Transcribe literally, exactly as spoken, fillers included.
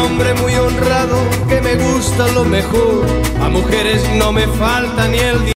hombre muy honrado que me gusta lo mejor. A mujeres no me falta ni el dinero.